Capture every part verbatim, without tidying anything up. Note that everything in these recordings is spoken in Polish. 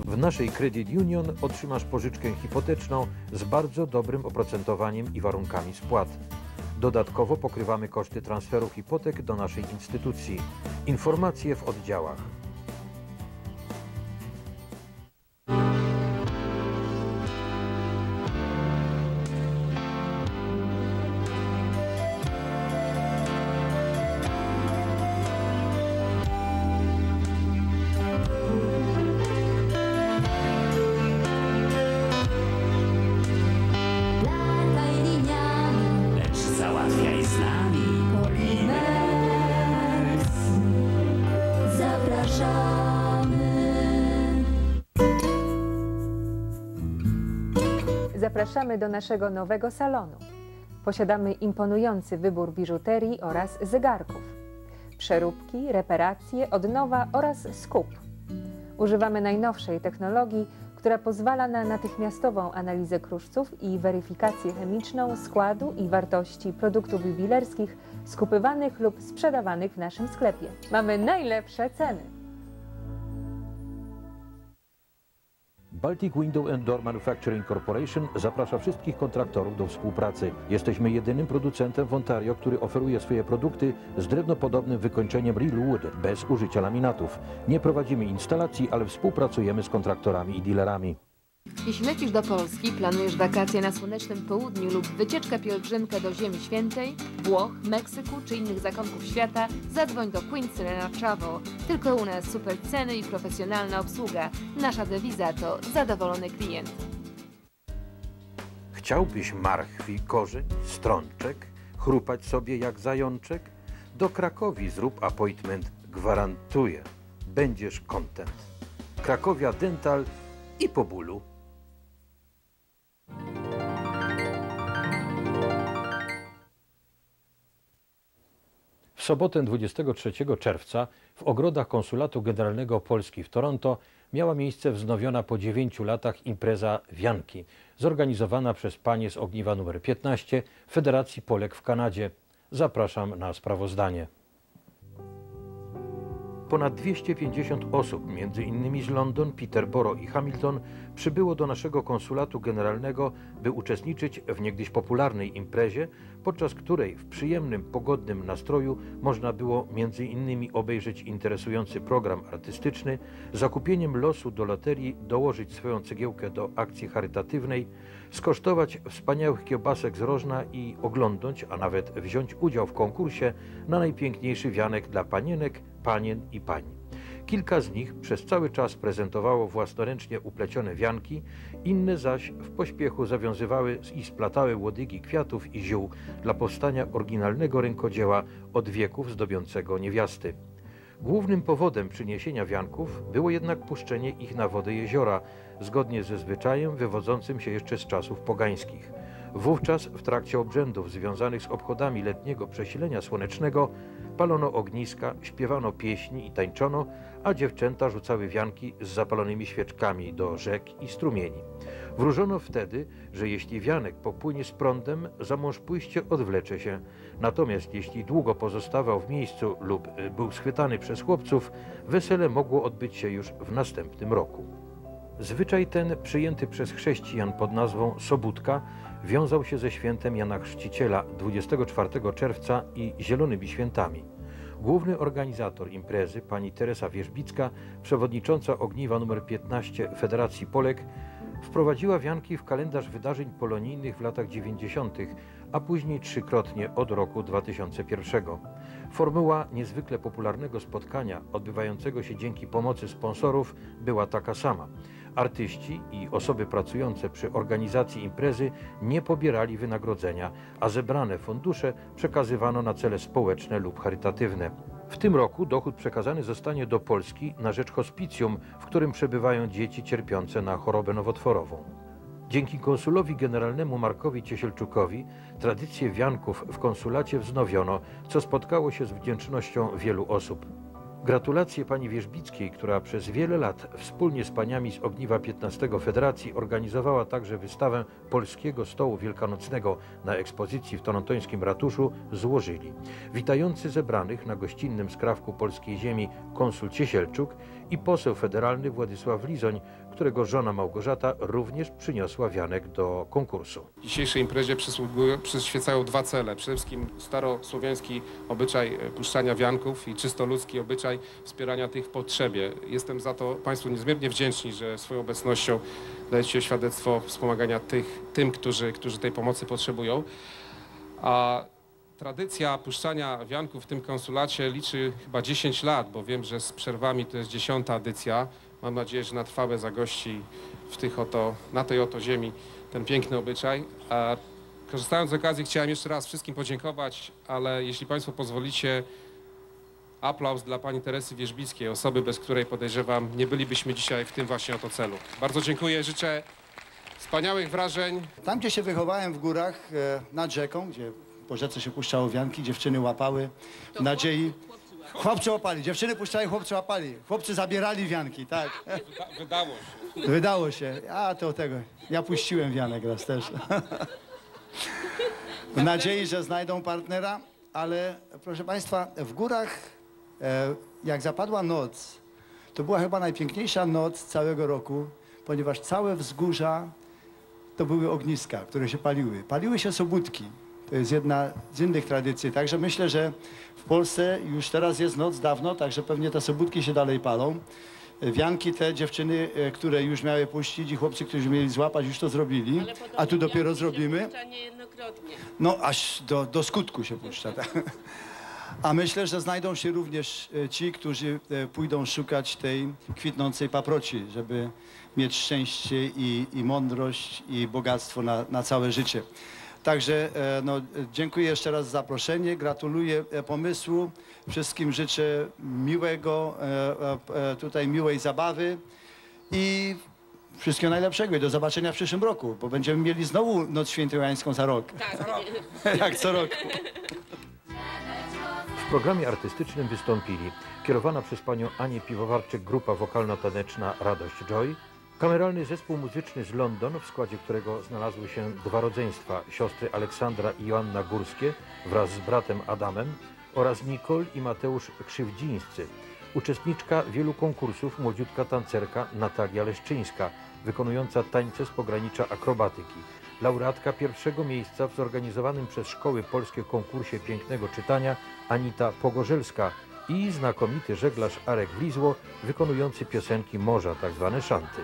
W naszej Credit Union otrzymasz pożyczkę hipoteczną z bardzo dobrym oprocentowaniem i warunkami spłat. Dodatkowo pokrywamy koszty transferu hipotek do naszej instytucji. Informacje w oddziałach. Zapraszamy do naszego nowego salonu. Posiadamy imponujący wybór biżuterii oraz zegarków. Przeróbki, reparacje, odnowa oraz skup. Używamy najnowszej technologii, która pozwala na natychmiastową analizę kruszców i weryfikację chemiczną składu i wartości produktów jubilerskich skupywanych lub sprzedawanych w naszym sklepie. Mamy najlepsze ceny. Baltic Window and Door Manufacturing Corporation zaprasza wszystkich kontraktorów do współpracy. Jesteśmy jedynym producentem w Ontario, który oferuje swoje produkty z drewnopodobnym wykończeniem Real Wood bez użycia laminatów. Nie prowadzimy instalacji, ale współpracujemy z kontraktorami i dealerami. Jeśli lecisz do Polski, planujesz wakacje na słonecznym południu lub wycieczkę pielgrzymkę do Ziemi Świętej, Włoch, Meksyku czy innych zakątków świata, zadzwoń do Queen Serena Travel. Tylko u nas super ceny i profesjonalna obsługa. Nasza dewiza to zadowolony klient. Chciałbyś marchwi, korzeń, strączek, chrupać sobie jak zajączek? Do Krakowi zrób appointment, gwarantuję, będziesz content. Krakowia Dental i po bólu. W sobotę dwudziestego trzeciego czerwca w ogrodach Konsulatu Generalnego Polski w Toronto miała miejsce wznowiona po dziewięciu latach impreza Wianki, zorganizowana przez panie z ogniwa numer piętnaście Federacji Polek w Kanadzie. Zapraszam na sprawozdanie. Ponad dwieście pięćdziesiąt osób, między innymi z London, Peterborough i Hamilton, przybyło do naszego konsulatu generalnego, by uczestniczyć w niegdyś popularnej imprezie, podczas której w przyjemnym, pogodnym nastroju można było między innymi obejrzeć interesujący program artystyczny, zakupieniem losu do loterii dołożyć swoją cegiełkę do akcji charytatywnej, skosztować wspaniałych kiełbasek z Rożna i oglądnąć, a nawet wziąć udział w konkursie na najpiękniejszy wianek dla panienek, panien i pań. Kilka z nich przez cały czas prezentowało własnoręcznie uplecione wianki, inne zaś w pośpiechu zawiązywały i splatały łodygi kwiatów i ziół dla powstania oryginalnego rękodzieła od wieków zdobiącego niewiasty. Głównym powodem przyniesienia wianków było jednak puszczenie ich na wodę jeziora, zgodnie ze zwyczajem wywodzącym się jeszcze z czasów pogańskich. Wówczas w trakcie obrzędów związanych z obchodami letniego przesilenia słonecznego palono ogniska, śpiewano pieśni i tańczono, a dziewczęta rzucały wianki z zapalonymi świeczkami do rzek i strumieni. Wróżono wtedy, że jeśli wianek popłynie z prądem, za mąż pójście odwlecze się, natomiast jeśli długo pozostawał w miejscu lub był schwytany przez chłopców, wesele mogło odbyć się już w następnym roku. Zwyczaj ten, przyjęty przez chrześcijan pod nazwą Sobótka, wiązał się ze świętem Jana Chrzciciela dwudziestego czwartego czerwca i Zielonymi Świętami. Główny organizator imprezy, pani Teresa Wierzbicka, przewodnicząca ogniwa numer piętnaście Federacji Polek, wprowadziła wianki w kalendarz wydarzeń polonijnych w latach dziewięćdziesiątych, a później trzykrotnie od roku dwa tysiące pierwszego. Formuła niezwykle popularnego spotkania, odbywającego się dzięki pomocy sponsorów, była taka sama. Artyści i osoby pracujące przy organizacji imprezy nie pobierali wynagrodzenia, a zebrane fundusze przekazywano na cele społeczne lub charytatywne. W tym roku dochód przekazany zostanie do Polski na rzecz hospicjum, w którym przebywają dzieci cierpiące na chorobę nowotworową. Dzięki konsulowi generalnemu Markowi Ciesielczukowi tradycję wianków w konsulacie wznowiono, co spotkało się z wdzięcznością wielu osób. Gratulacje pani Wierzbickiej, która przez wiele lat wspólnie z paniami z ogniwa piętnastego Federacji organizowała także wystawę polskiego stołu wielkanocnego na ekspozycji w torontońskim ratuszu, złożyli witający zebranych na gościnnym skrawku polskiej ziemi konsul Ciesielczuk i poseł federalny Władysław Lizoń, którego żona Małgorzata również przyniosła wianek do konkursu. Dzisiejszej imprezie przyświecają dwa cele. Przede wszystkim starosłowiański obyczaj puszczania wianków i czysto ludzki obyczaj wspierania tych w potrzebie. Jestem za to Państwu niezmiernie wdzięczni, że swoją obecnością dajecie świadectwo wspomagania tych, tym, którzy, którzy tej pomocy potrzebują. A tradycja puszczania wianków w tym konsulacie liczy chyba dziesięć lat, bo wiem, że z przerwami to jest dziesiąta edycja. Mam nadzieję, że na trwałe zagości w tych oto, na tej oto ziemi ten piękny obyczaj. A korzystając z okazji, chciałem jeszcze raz wszystkim podziękować, ale jeśli Państwo pozwolicie, aplauz dla pani Teresy Wierzbickiej, osoby, bez której podejrzewam, nie bylibyśmy dzisiaj w tym właśnie oto celu. Bardzo dziękuję, życzę wspaniałych wrażeń. Tam, gdzie się wychowałem w górach, e, nad rzeką, gdzie po rzece się puszczało wianki, dziewczyny łapały w nadziei. Chłopcy łapali, dziewczyny puszczały, chłopcy łapali. Chłopcy zabierali wianki, tak. Wyda wydało się. Wydało się. A to tego. Ja puściłem wianek raz też. W nadziei, że znajdą partnera, ale proszę Państwa, w górach, e, jak zapadła noc, to była chyba najpiękniejsza noc całego roku, ponieważ całe wzgórza to były ogniska, które się paliły. Paliły się sobótki. To jest jedna z innych tradycji. Także myślę, że w Polsce już teraz jest noc dawno, także pewnie te sobótki się dalej palą. Wianki te dziewczyny, które już miały puścić i chłopcy, którzy mieli złapać, już to zrobili. A tu dopiero zrobimy. No aż do, do skutku się puszcza. Tak? A myślę, że znajdą się również ci, którzy pójdą szukać tej kwitnącej paproci, żeby mieć szczęście i, i mądrość i bogactwo na, na całe życie. Także no, dziękuję jeszcze raz za zaproszenie, gratuluję pomysłu, wszystkim życzę miłego, tutaj miłej zabawy i wszystkiego najlepszego i do zobaczenia w przyszłym roku, bo będziemy mieli znowu Noc Świętojańską za rok. Tak. Jak co roku. W programie artystycznym wystąpili kierowana przez panią Anię Piwowarczyk grupa wokalno-taneczna Radość Joy, kameralny zespół muzyczny z London, w składzie którego znalazły się dwa rodzeństwa, siostry Aleksandra i Joanna Górskie wraz z bratem Adamem oraz Nicole i Mateusz Krzywdzińscy. Uczestniczka wielu konkursów, młodziutka tancerka Natalia Leszczyńska, wykonująca tańce z pogranicza akrobatyki. Laureatka pierwszego miejsca w zorganizowanym przez Szkoły Polskie konkursie pięknego czytania Anita Pogorzelska i znakomity żeglarz Arek Wlizło, wykonujący piosenki morza, tak zwane szanty.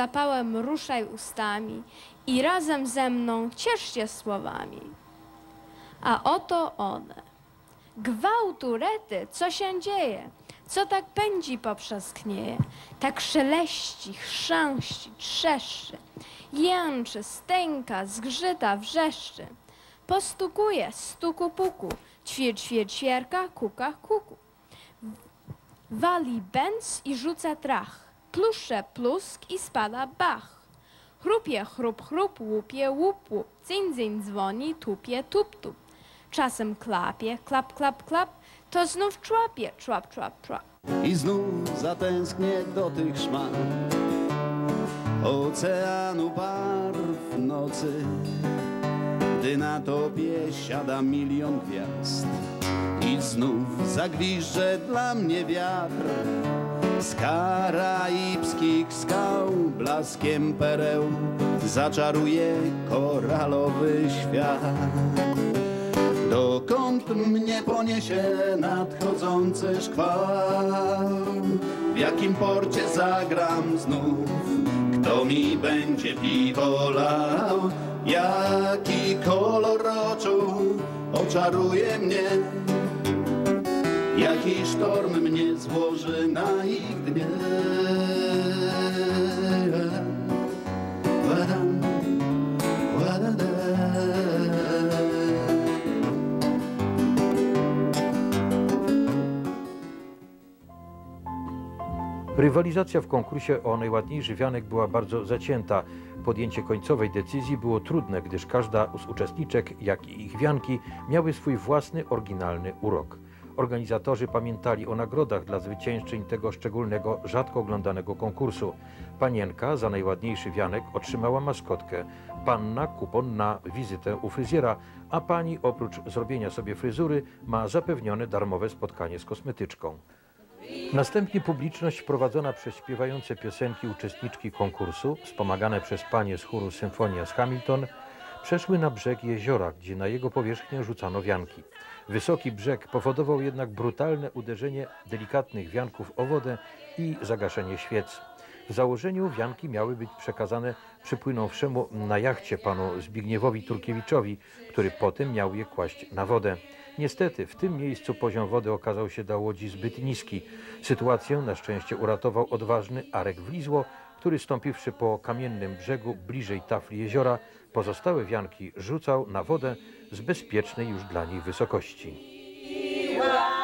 zapałem ruszaj ustami i razem ze mną ciesz się słowami. A oto one. Gwałtu, rety, co się dzieje? Co tak pędzi poprzez knieje? Tak szeleści, chrzęści, trzeszczy, jęczy, stęka, zgrzyta, wrzeszczy. Postukuje, stuku puku, ćwir, ćwir, ćwierka, kuka, kuku. Wali bęc i rzuca trach, plusze plusk i spada bach. Chrupie, chrup, chrup, łupie, łup, łup, dzyń, dzyń, dzwoni, tupie, tup, tup. Czasem klapie, klap, klap, klap, to znów człapie, człap, człap, człap. I znów zatęsknię do tych szmal oceanu barw nocy, gdy na tobie siada milion gwiazd. I znów zagwiżdże dla mnie wiatr z karaibskich skał, blaskiem pereł zaczaruje koralowy świat. Dokąd mnie poniesie nadchodzący szkwał? W jakim porcie zagram znów? Kto mi będzie piwo lał? Jaki kolor oczu oczaruje mnie? Jaki sztorm mnie złoży na ich dnie? Wadam, wadada. Rywalizacja w konkursie o najładniejszy wianek była bardzo zacięta. Podjęcie końcowej decyzji było trudne, gdyż każda z uczestniczek, jak i ich wianki, miały swój własny, oryginalny urok. Organizatorzy pamiętali o nagrodach dla zwyciężczyń tego szczególnego, rzadko oglądanego konkursu. Panienka za najładniejszy wianek otrzymała maskotkę, panna kupon na wizytę u fryzjera, a pani oprócz zrobienia sobie fryzury ma zapewnione darmowe spotkanie z kosmetyczką. Następnie publiczność wprowadzona przez śpiewające piosenki uczestniczki konkursu, wspomagane przez panie z chóru Symfonia z Hamilton, przeszły na brzeg jeziora, gdzie na jego powierzchnię rzucano wianki. Wysoki brzeg powodował jednak brutalne uderzenie delikatnych wianków o wodę i zagaszenie świec. W założeniu wianki miały być przekazane przypłynąwszemu na jachcie panu Zbigniewowi Turkiewiczowi, który potem miał je kłaść na wodę. Niestety w tym miejscu poziom wody okazał się dla łodzi zbyt niski. Sytuację na szczęście uratował odważny Arek Wlizło, który stąpiwszy po kamiennym brzegu bliżej tafli jeziora, pozostałe wianki rzucał na wodę z bezpiecznej już dla nich wysokości.